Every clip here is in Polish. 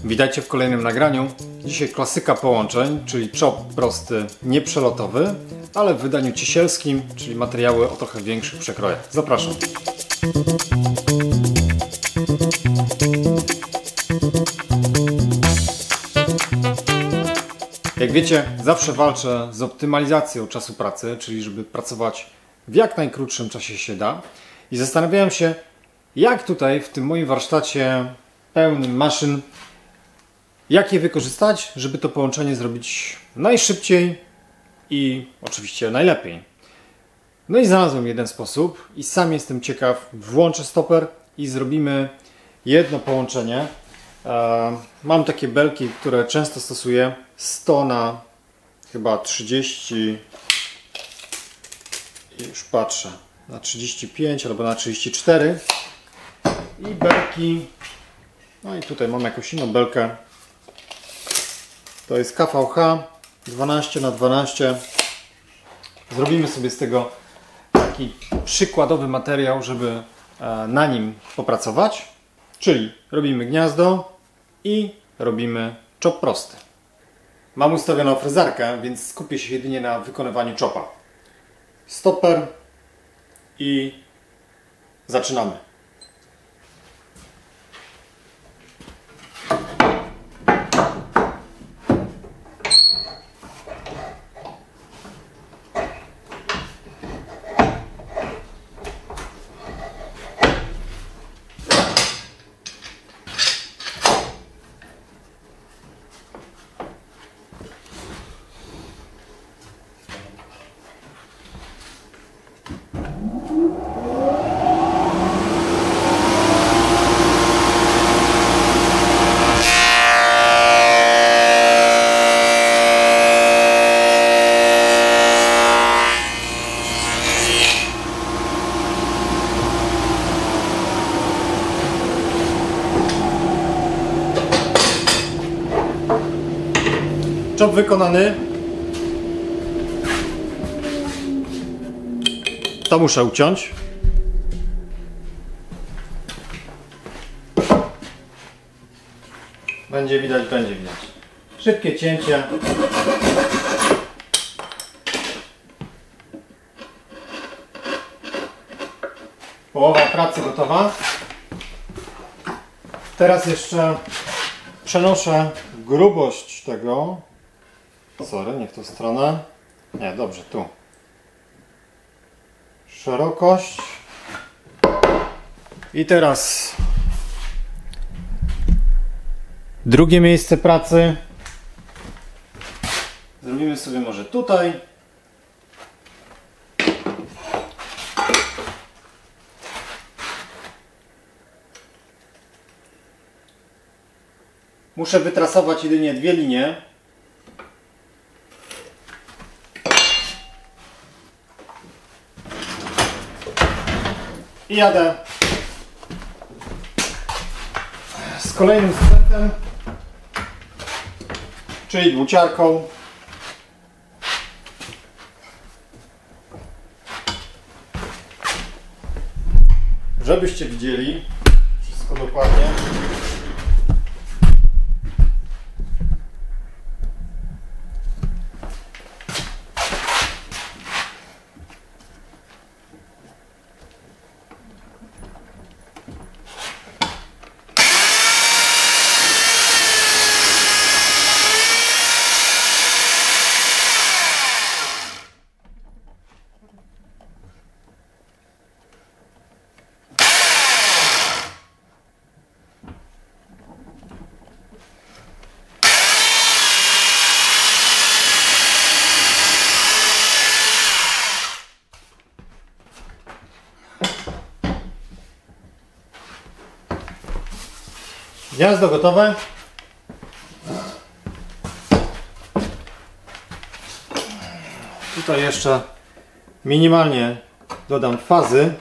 Witajcie w kolejnym nagraniu. Dzisiaj klasyka połączeń, czyli chop prosty, nieprzelotowy, ale w wydaniu cisielskim, czyli materiały o trochę większych przekrojach. Zapraszam. Jak wiecie, zawsze walczę z optymalizacją czasu pracy, czyli żeby pracować w jak najkrótszym czasie się da. I zastanawiałem się, jak tutaj w tym moim warsztacie pełnym maszyn, jak je wykorzystać, żeby to połączenie zrobić najszybciej i oczywiście najlepiej. No i znalazłem jeden sposób i sam jestem ciekaw. Włączę stoper i zrobimy jedno połączenie. Mam takie belki, które często stosuję, 100 na chyba 30, już patrzę, na 35 albo na 34 i belki, no i tutaj mam jakąś inną belkę, to jest KVH 12 na 12. Zrobimy sobie z tego taki przykładowy materiał, żeby na nim popracować, czyli robimy gniazdo i robimy chop prosty. Mam ustawioną frezarkę, więc skupię się jedynie na wykonywaniu chopa. Stoper i zaczynamy. Chop wykonany. To muszę uciąć. Będzie widać, będzie widać. Szybkie cięcie. Połowa pracy gotowa. Teraz jeszcze przenoszę grubość tego. Sorry, nie w tą stronę. Nie, dobrze, tu. Szerokość. I teraz drugie miejsce pracy. Zrobimy sobie może tutaj. Muszę wytrasować jedynie dwie linie. I jadę z kolejnym sprzętem, czyli dwuciarką. Żebyście widzieli wszystko dokładnie. Gniazdo gotowe. Tutaj jeszcze minimalnie dodam fazy.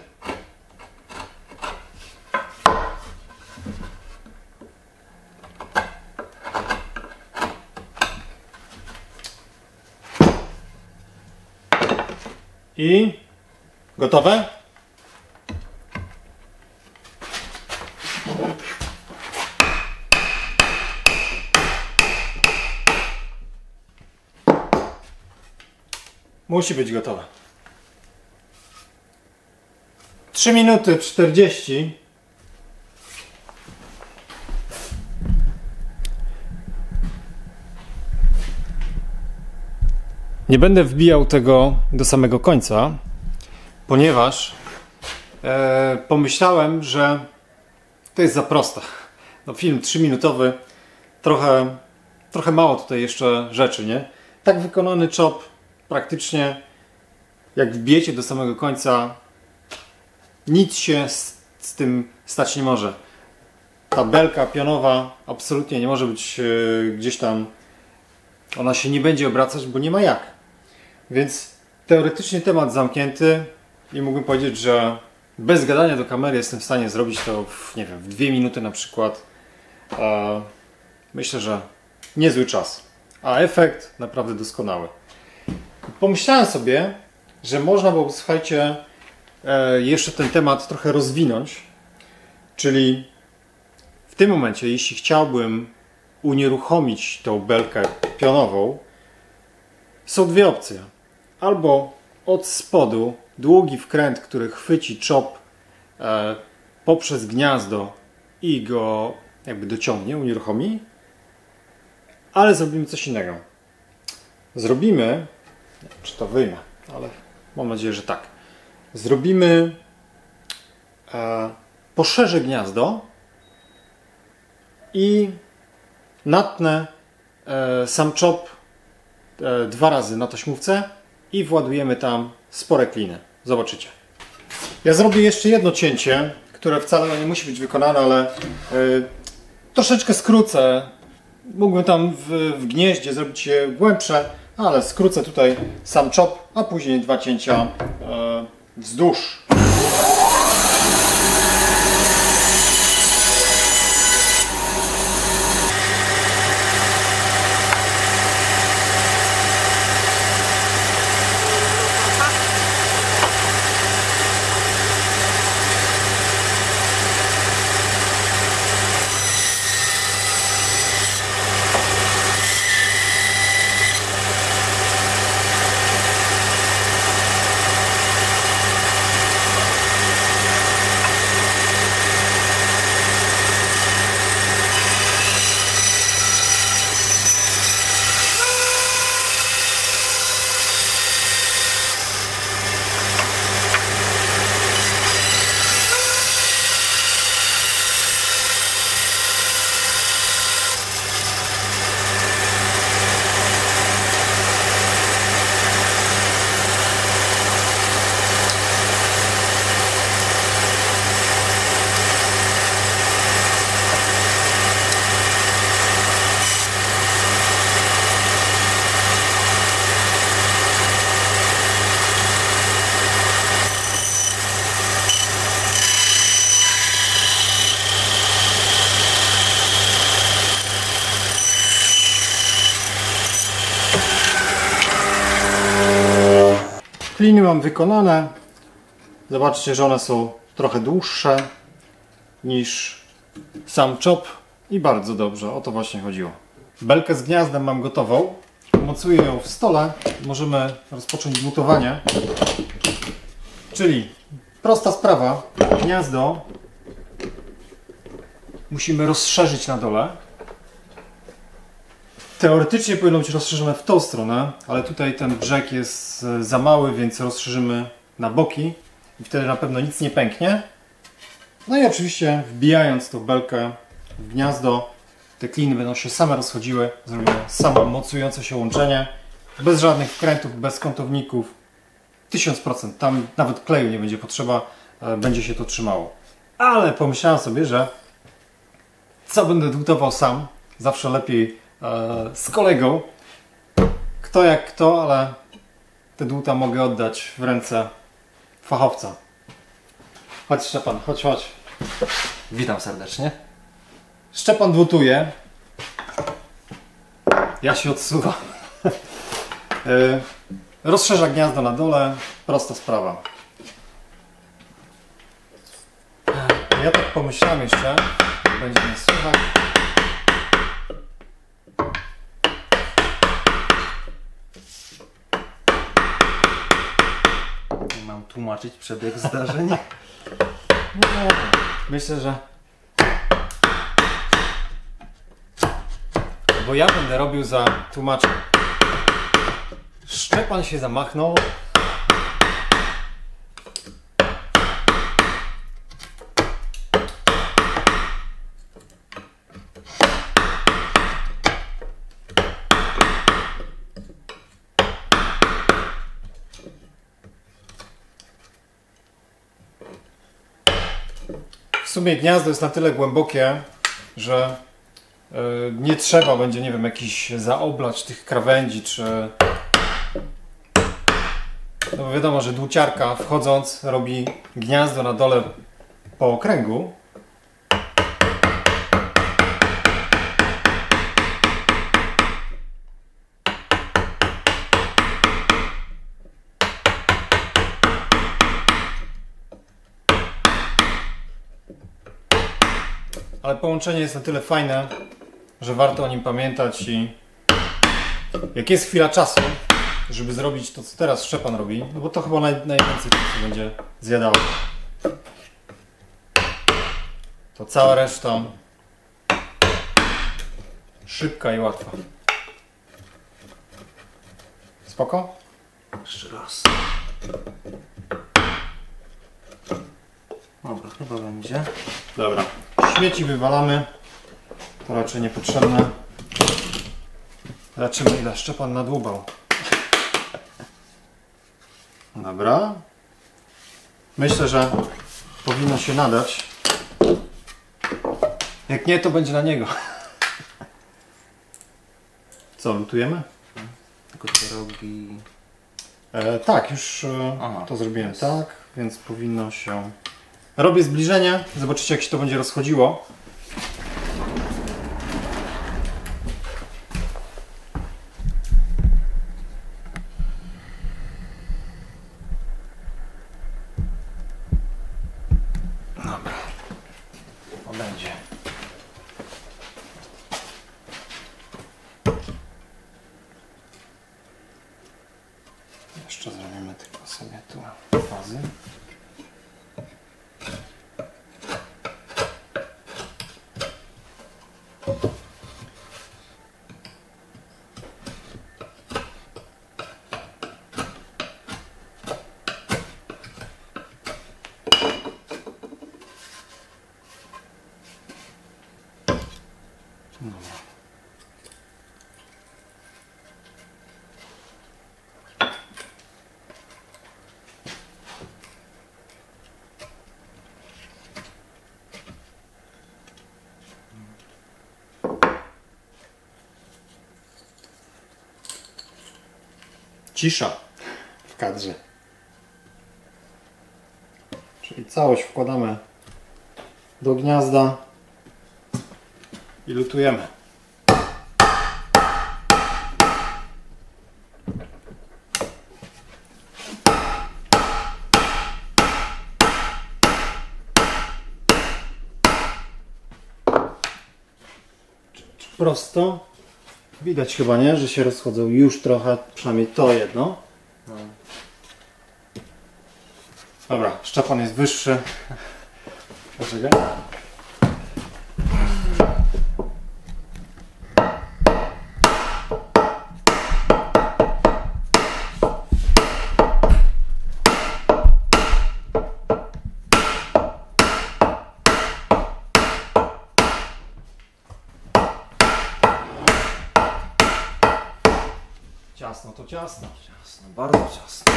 I gotowe. Musi być gotowe. 3 minuty 40. Nie będę wbijał tego do samego końca, ponieważ pomyślałem, że to jest za proste. No, film 3-minutowy, trochę mało tutaj jeszcze rzeczy, nie? Tak wykonany chop praktycznie, jak wbijecie do samego końca, nic się z tym stać nie może. Ta belka pionowa absolutnie nie może być gdzieś tam, ona się nie będzie obracać, bo nie ma jak. Więc teoretycznie temat zamknięty i mógłbym powiedzieć, że bez gadania do kamery jestem w stanie zrobić to w, nie wiem, w 2 minuty na przykład. Myślę, że niezły czas, a efekt naprawdę doskonały. Pomyślałem sobie, że można było, słuchajcie, jeszcze ten temat trochę rozwinąć, czyli w tym momencie, jeśli chciałbym unieruchomić tą belkę pionową, są dwie opcje. Albo od spodu długi wkręt, który chwyci chop poprzez gniazdo i go jakby dociągnie, unieruchomi, ale zrobimy coś innego. Zrobimy, czy to wyjmę, ale mam nadzieję, że tak. Zrobimy, poszerzę gniazdo i natnę sam chop 2 razy na taśmówce i władujemy tam spore kliny. Zobaczycie. Ja zrobię jeszcze jedno cięcie, które wcale nie musi być wykonane, ale troszeczkę skrócę. Mógłbym tam w gnieździe zrobić je głębsze, ale skrócę tutaj sam chop, a później 2 cięcia wzdłuż. Kliny mam wykonane. Zobaczcie, że one są trochę dłuższe niż sam chop i bardzo dobrze, o to właśnie chodziło. Belkę z gniazdem mam gotową. Mocuję ją w stole. Możemy rozpocząć gmutowanie. Czyli prosta sprawa. Gniazdo musimy rozszerzyć na dole. Teoretycznie powinno być rozszerzone w tą stronę, ale tutaj ten brzeg jest za mały, więc rozszerzymy na boki i wtedy na pewno nic nie pęknie. No i oczywiście wbijając tą belkę w gniazdo, te kliny będą się same rozchodziły, zrobimy samo mocujące się łączenie, bez żadnych wkrętów, bez kątowników, 1000%, tam nawet kleju nie będzie potrzeba, będzie się to trzymało. Ale pomyślałem sobie, że co będę dłutował sam, zawsze lepiej z kolegą, kto jak kto, ale te dłuta mogę oddać w ręce fachowca. Chodź Szczepan, chodź. Witam serdecznie. Szczepan dłutuje. Ja się odsuwam. Rozszerza gniazdo na dole. Prosta sprawa. Ja tak pomyślałem jeszcze, będzie mnie słychać. wytłumaczyć przebieg zdarzeń? Nie, myślę, że... Bo ja będę robił za tłumaczem. Szczepan się zamachnął. W sumie gniazdo jest na tyle głębokie, że nie trzeba będzie, nie wiem, jakiś zaoblać tych krawędzi, czy... No bo wiadomo, że dłuciarka wchodząc robi gniazdo na dole po okręgu. Ale połączenie jest na tyle fajne, że warto o nim pamiętać i jak jest chwila czasu, żeby zrobić to, co teraz Szczepan robi, no bo to chyba najwięcej czasu będzie zjadało, to cała reszta szybka i łatwa. Spoko? Jeszcze raz. Dobra, chyba będzie. Dobra. Śmieci wywalamy. To raczej niepotrzebne. Zobaczymy, ile Szczepan nadłubał. Dobra. Myślę, że powinno się nadać. Jak nie, to będzie na niego. Co, lutujemy? Tylko te rogi... Tak, już Aha, to zrobiłem jest. tak, więc powinno się... Robię zbliżenie, zobaczycie, jak się to będzie rozchodziło. Dobra. To będzie. Jeszcze zrobimy tylko sobie tu fazy. Dobra. Cisza w kadrze. Czyli całość wkładamy do gniazda i lutujemy. Czy prosto? Widać chyba, nie? Że się rozchodzą już trochę, przynajmniej to jedno. No. Dobra, Szczepan jest wyższy. Poczekaj. Ciasno to ciasno. Ciasno, bardzo ciasno.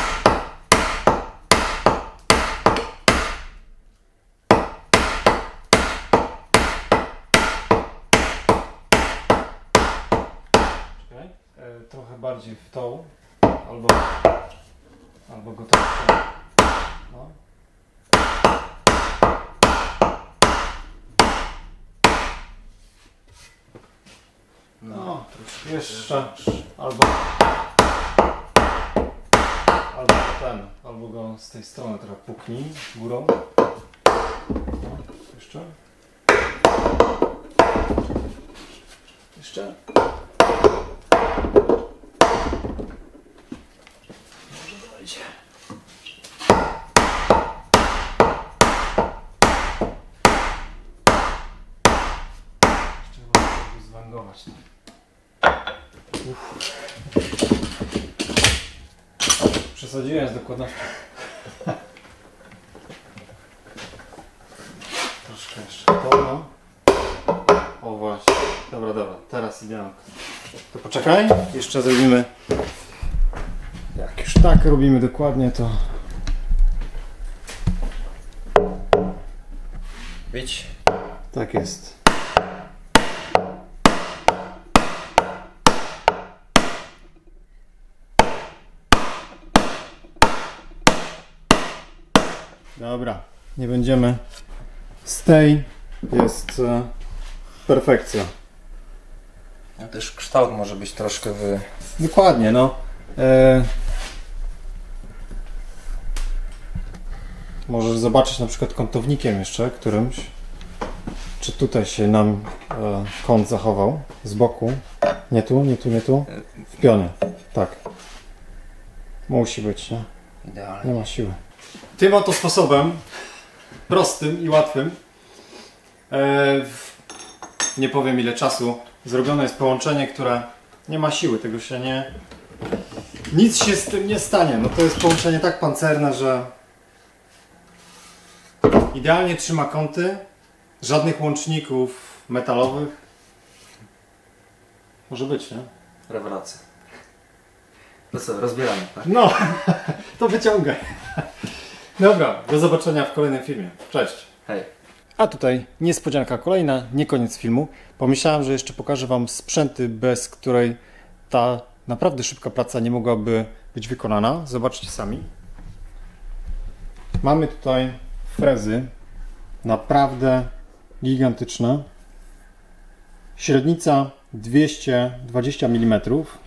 Czekaj. Trochę bardziej w tą. Albo go tak. No. No, jeszcze. Albo go z tej strony trochę puknij górą. No, jeszcze. Jeszcze. Może dojdzie. węgować. Przesadziłem z dokładnością. Troszkę jeszcze to, no. O właśnie. Dobra, teraz idealnie. To poczekaj, jeszcze zrobimy. Jak już tak robimy dokładnie, to Być. tak jest. Dobra, nie będziemy. Z tej jest perfekcja. No też kształt może być troszkę Dokładnie, no. Możesz zobaczyć na przykład kątownikiem jeszcze którymś, czy tutaj się nam kąt zachował z boku. Nie tu, nie tu, nie tu. W pionie, tak. Musi być, nie? idealnie. Nie ma siły. Tym oto sposobem, prostym i łatwym, nie powiem ile czasu, zrobione jest połączenie, które nie ma siły, tego się nie... Nic się z tym nie stanie. No to jest połączenie tak pancerne, że idealnie trzyma kąty, żadnych łączników metalowych. Może być, nie? Rewelacja. To co, rozbieramy, tak? No, to wyciągaj. Dobra, do zobaczenia w kolejnym filmie. Cześć. Hej. A tutaj niespodzianka kolejna, nie koniec filmu. Pomyślałem, że jeszcze pokażę Wam sprzęty, bez której ta naprawdę szybka praca nie mogłaby być wykonana. Zobaczcie sami. Mamy tutaj frezy naprawdę gigantyczne. Średnica 220 mm.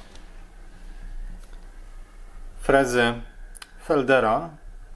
Frezy Feldera.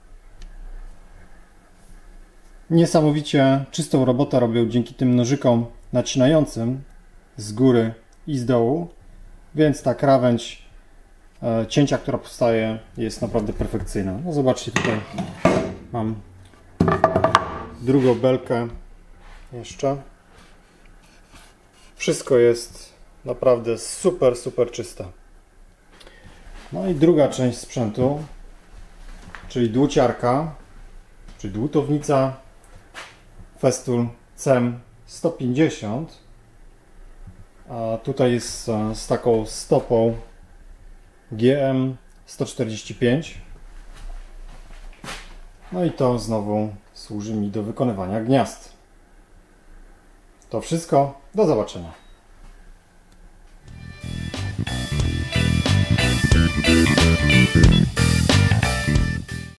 Niesamowicie czystą robotę robią dzięki tym nożykom nacinającym z góry i z dołu, więc ta krawędź cięcia, która powstaje, jest naprawdę perfekcyjna. No zobaczcie, tutaj mam drugą belkę jeszcze. Wszystko jest naprawdę super, super czyste. No i druga część sprzętu, czyli dłuciarka, czyli dłutownica Festool CEM 150. A tutaj jest z taką stopą GM 145. No i to znowu służy mi do wykonywania gniazd. To wszystko. Do zobaczenia.